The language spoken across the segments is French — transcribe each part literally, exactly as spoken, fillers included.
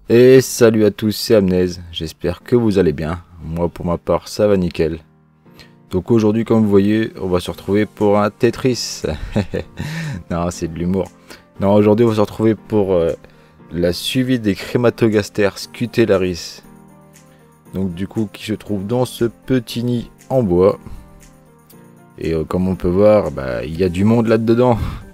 Et salut à tous, c'est Amnez, j'espère que vous allez bien. Moi pour ma part ça va nickel. Donc aujourd'hui comme vous voyez on va se retrouver pour un Tetris. Non c'est de l'humour. Non aujourd'hui on va se retrouver pour euh, la suivi des Crématogastères scutellaris. Donc du coup qui se trouve dans ce petit nid en bois. Et euh, comme on peut voir bah, il y a du monde là-dedans.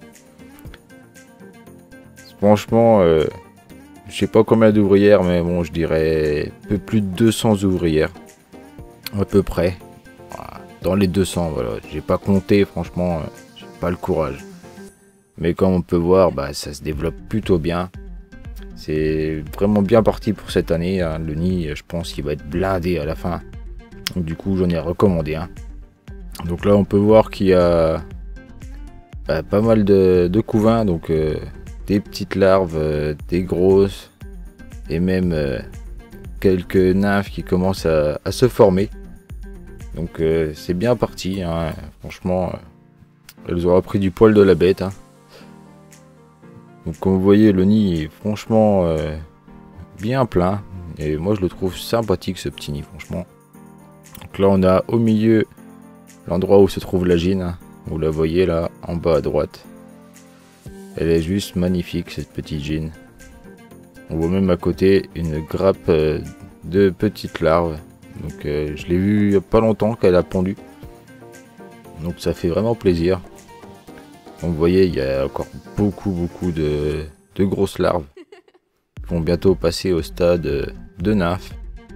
Franchement euh, je sais pas combien d'ouvrières, mais bon, je dirais un peu plus de deux cents ouvrières. À peu près. Dans les deux cents, voilà. J'ai pas compté, franchement, j'ai pas le courage. Mais comme on peut voir, bah, ça se développe plutôt bien. C'est vraiment bien parti pour cette année. Hein. Le nid, je pense qu'il va être blindé à la fin. Donc, du coup, j'en ai recommandé un. Donc là, on peut voir qu'il y a bah, pas mal de, de couvains. Donc, euh, des petites larves, euh, des grosses et même euh, quelques nymphes qui commencent à, à se former. Donc euh, c'est bien parti, hein. Franchement, euh, elles auront pris du poil de la bête. Hein. Donc comme vous voyez, le nid est franchement euh, bien plein. Et moi je le trouve sympathique ce petit nid, franchement. Donc là on a au milieu l'endroit où se trouve la gine. Hein. Vous la voyez là, en bas à droite. Elle est juste magnifique cette petite gine. On voit même à côté une grappe euh, de petites larves. Donc euh, je l'ai vu il n'y a pas longtemps qu'elle a pondu. Donc ça fait vraiment plaisir. Donc vous voyez il y a encore beaucoup beaucoup de, de grosses larves. Qui vont bientôt passer au stade de nymphe.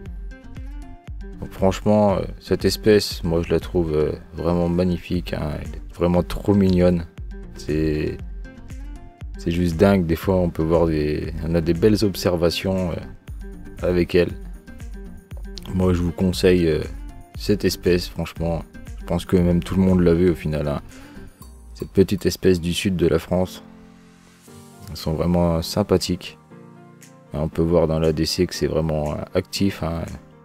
Donc franchement euh, cette espèce moi je la trouve euh, vraiment magnifique. Hein. Elle est vraiment trop mignonne. C'est... C'est juste dingue, des fois on peut voir des... On a des belles observations euh, avec elle. Moi je vous conseille euh, cette espèce, franchement. Je pense que même tout le monde l'a vu au final. Hein. Cette petite espèce du sud de la France. Elles sont vraiment sympathiques. Et on peut voir dans l'A D C que c'est vraiment euh, actif. Hein.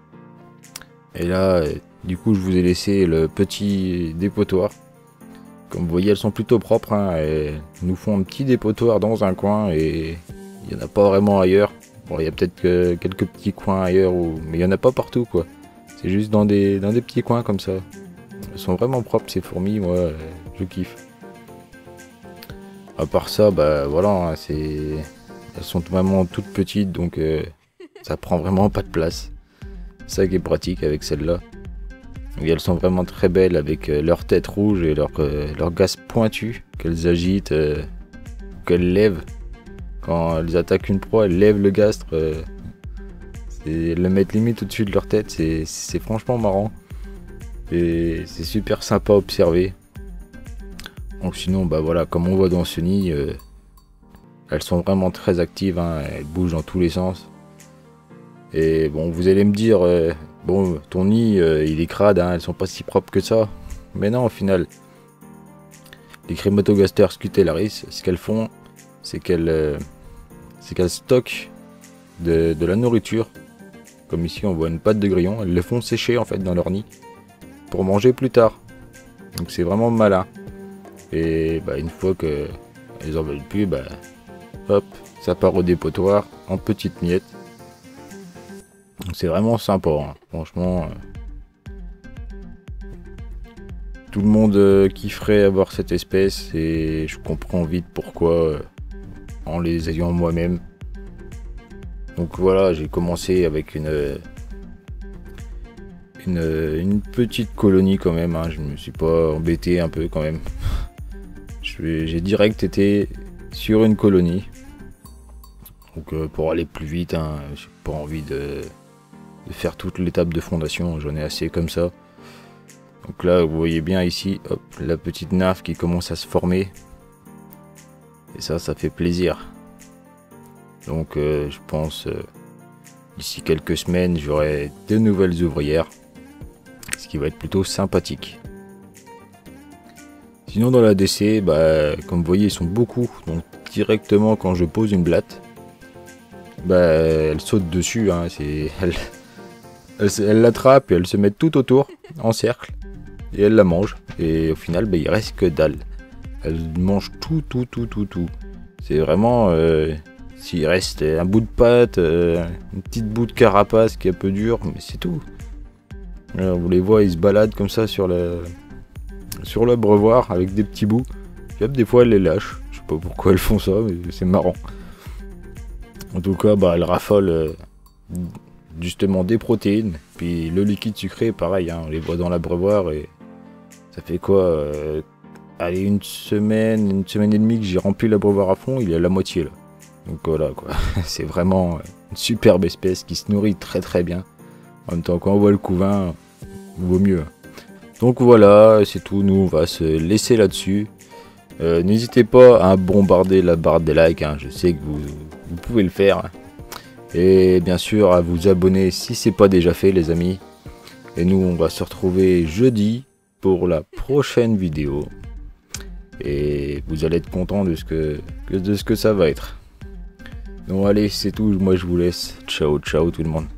Et là, euh, du coup je vous ai laissé le petit dépotoir. Comme vous voyez, elles sont plutôt propres. Hein, elles nous font un petit dépotoir dans un coin et il n'y en a pas vraiment ailleurs. Bon, il y a peut-être que quelques petits coins ailleurs, où... mais il n'y en a pas partout, quoi. C'est juste dans des, dans des petits coins comme ça. Elles sont vraiment propres, ces fourmis, moi, je kiffe. À part ça, bah voilà, hein, c'est... Elles sont vraiment toutes petites, donc euh, ça prend vraiment pas de place. C'est ça qui est pratique avec celles-là. Et elles sont vraiment très belles avec euh, leur tête rouge et leur, euh, leur gaze pointue qu'elles agitent, euh, qu'elles lèvent. Quand elles attaquent une proie, elles lèvent le gastre. Euh, elles le mettent limite au-dessus de leur tête. C'est franchement marrant. Et c'est super sympa à observer. Donc sinon, bah voilà, comme on voit dans ce nid, euh, elles sont vraiment très actives. Hein, elles bougent dans tous les sens. Et bon, vous allez me dire... Euh, Bon, ton nid, euh, il est crade, hein, elles sont pas si propres que ça. Mais non, au final, les Crématogastères scutellaris, ce qu'elles font, c'est qu'elles euh, c'est qu'elles stockent de, de la nourriture. Comme ici, on voit une pâte de grillon. Elles le font sécher, en fait, dans leur nid pour manger plus tard. Donc, c'est vraiment malin. Et bah, une fois qu'elles en veulent plus, bah, hop, ça part au dépotoir en petites miettes. C'est vraiment sympa, hein. Franchement. Euh, tout le monde euh, kifferait avoir cette espèce et je comprends vite pourquoi euh, en les ayant moi-même. Donc voilà, j'ai commencé avec une, une, une petite colonie quand même. Hein. Je me suis pas embêté un peu quand même. J'ai direct été sur une colonie. Donc euh, pour aller plus vite, hein, j'ai pas envie de... de faire toute l'étape de fondation, j'en ai assez comme ça. Donc là vous voyez bien ici, hop, la petite nymphe qui commence à se former. Et ça, ça fait plaisir. Donc euh, je pense euh, d'ici quelques semaines j'aurai de nouvelles ouvrières. Ce qui va être plutôt sympathique. Sinon dans la D C, bah, comme vous voyez ils sont beaucoup. Donc directement quand je pose une blatte, bah, elle saute dessus. Hein, c'est... Elle... Elle l'attrape et elle se met tout autour, en cercle, et elle la mange. Et au final, bah, il reste que dalle. Elle mange tout, tout, tout, tout, tout. C'est vraiment... Euh, S'il reste un bout de pâte, euh, une petite bout de carapace qui est un peu dur, mais c'est tout. Alors, vous les voyez, ils se baladent comme ça sur le sur l'abreuvoir avec des petits bouts. Puis hop, des fois elles les lâchent. Je sais pas pourquoi elles font ça, mais c'est marrant. En tout cas, bah, elles raffolent euh, justement des protéines. Puis le liquide sucré, pareil, hein, on les voit dans l'abreuvoir et ça fait quoi euh, allez, une semaine, une semaine et demie que j'ai rempli l'abreuvoir à fond, il est à la moitié là. Donc voilà quoi, c'est vraiment une superbe espèce qui se nourrit très très bien. En même temps, quand on voit le couvain, il vaut mieux. Donc voilà, c'est tout, nous on va se laisser là-dessus. Euh, N'hésitez pas à bombarder la barre des likes, hein. Je sais que vous, vous pouvez le faire. Et bien sûr à vous abonner si c'est pas déjà fait les amis. Et nous on va se retrouver jeudi pour la prochaine vidéo. Et vous allez être content de ce que, de ce que ça va être. Donc allez, c'est tout, moi je vous laisse. Ciao ciao tout le monde.